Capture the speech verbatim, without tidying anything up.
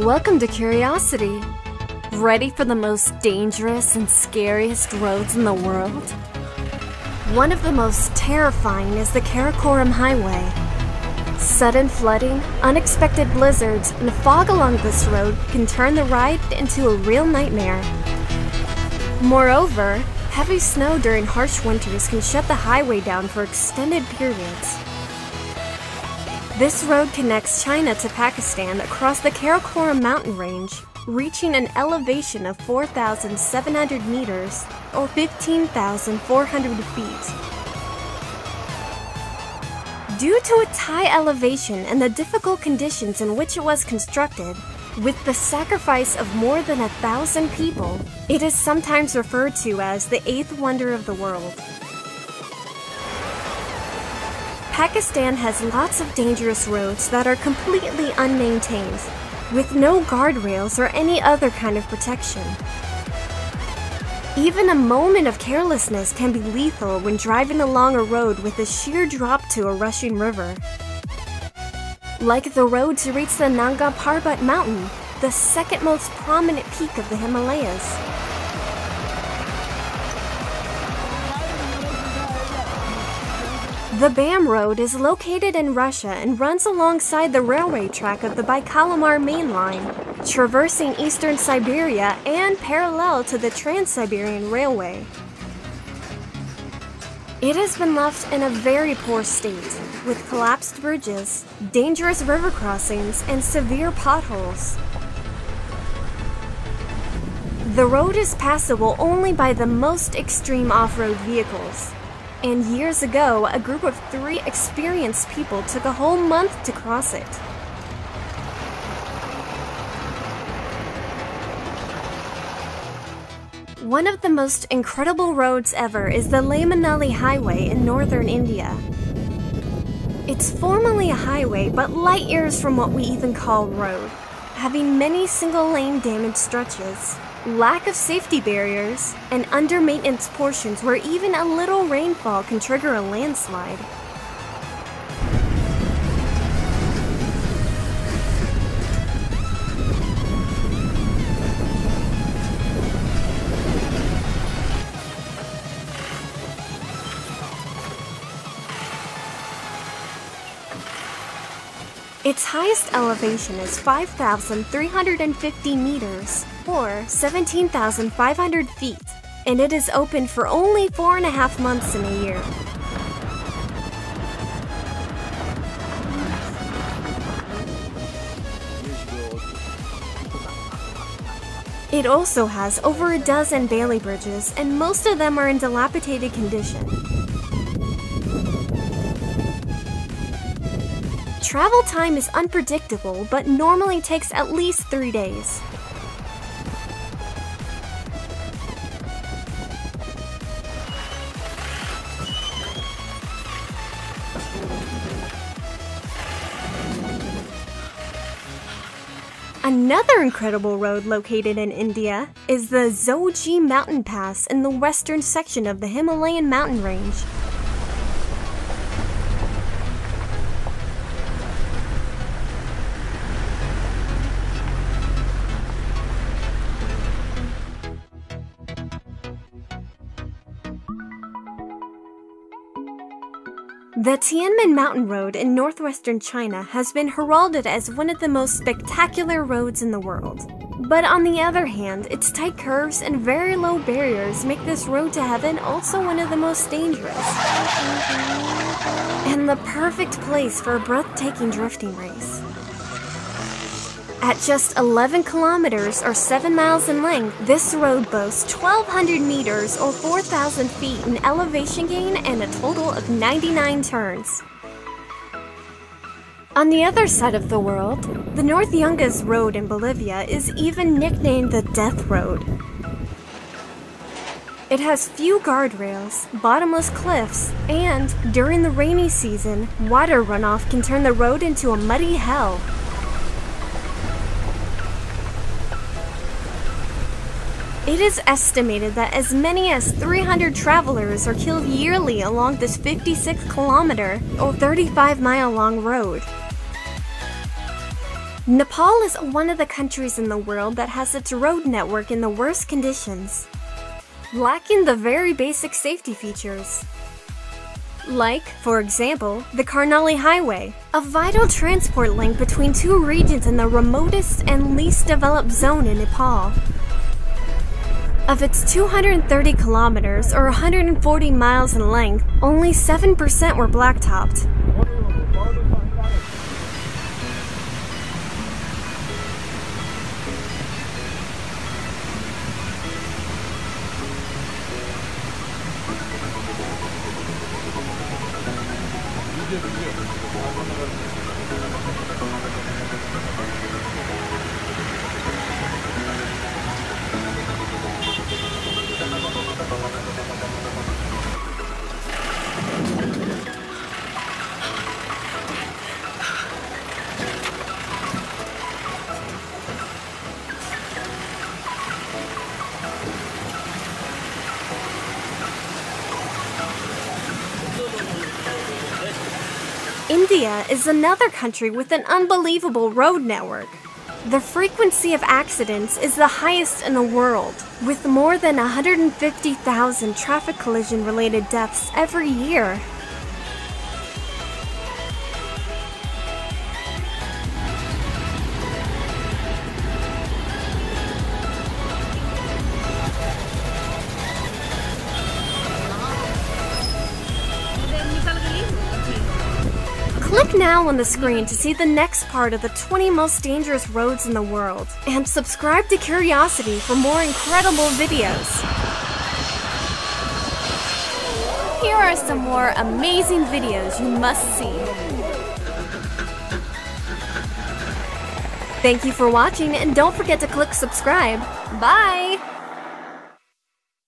Welcome to Curiosity. Ready for the most dangerous and scariest roads in the world? One of the most terrifying is the Karakoram Highway. Sudden flooding, unexpected blizzards, and fog along this road can turn the ride into a real nightmare. Moreover, heavy snow during harsh winters can shut the highway down for extended periods. This road connects China to Pakistan across the Karakoram mountain range, reaching an elevation of four thousand seven hundred meters, or fifteen thousand four hundred feet. Due to its high elevation and the difficult conditions in which it was constructed, with the sacrifice of more than a thousand people, it is sometimes referred to as the eighth wonder of the world. Pakistan has lots of dangerous roads that are completely unmaintained, with no guardrails or any other kind of protection. Even a moment of carelessness can be lethal when driving along a road with a sheer drop to a rushing river. Like the road to reach the Nanga Parbat mountain, the second most prominent peak of the Himalayas. The Bam Road is located in Russia and runs alongside the railway track of the Baikal-Amur Main Line, traversing eastern Siberia and parallel to the Trans-Siberian Railway. It has been left in a very poor state, with collapsed bridges, dangerous river crossings, and severe potholes. The road is passable only by the most extreme off-road vehicles. And years ago, a group of three experienced people took a whole month to cross it. One of the most incredible roads ever is the Leh Manali Highway in northern India. It's formally a highway, but light years from what we even call road, having many single-lane damaged stretches, lack of safety barriers, and under-maintenance portions where even a little rainfall can trigger a landslide. Its highest elevation is five thousand three hundred fifty meters, or seventeen thousand five hundred feet, and it is open for only four and a half months in a year. It also has over a dozen Bailey bridges, and most of them are in dilapidated condition. Travel time is unpredictable, but normally takes at least three days. Another incredible road located in India is the Zoji Mountain Pass in the western section of the Himalayan mountain range. The Tianmen Mountain Road in northwestern China has been heralded as one of the most spectacular roads in the world. But on the other hand, its tight curves and very low barriers make this road to heaven also one of the most dangerous. And the perfect place for a breathtaking drifting race. At just eleven kilometers or seven miles in length, this road boasts twelve hundred meters or four thousand feet in elevation gain and a total of ninety-nine turns. On the other side of the world, the North Yungas Road in Bolivia is even nicknamed the Death Road. It has few guardrails, bottomless cliffs, and, during the rainy season, water runoff can turn the road into a muddy hell. It is estimated that as many as three hundred travelers are killed yearly along this fifty-six kilometer or thirty-five mile long road. Nepal is one of the countries in the world that has its road network in the worst conditions, lacking the very basic safety features. Like, for example, the Karnali Highway, a vital transport link between two regions in the remotest and least developed zone in Nepal. Of its two hundred thirty kilometers or one hundred forty miles in length, only seven percent were blacktopped. India is another country with an unbelievable road network. The frequency of accidents is the highest in the world, with more than one hundred fifty thousand traffic collision-related deaths every year. Click now on the screen to see the next part of the twenty most dangerous roads in the world, and subscribe to Curiosity for more incredible videos. Here are some more amazing videos you must see. Thank you for watching, and don't forget to click subscribe. Bye!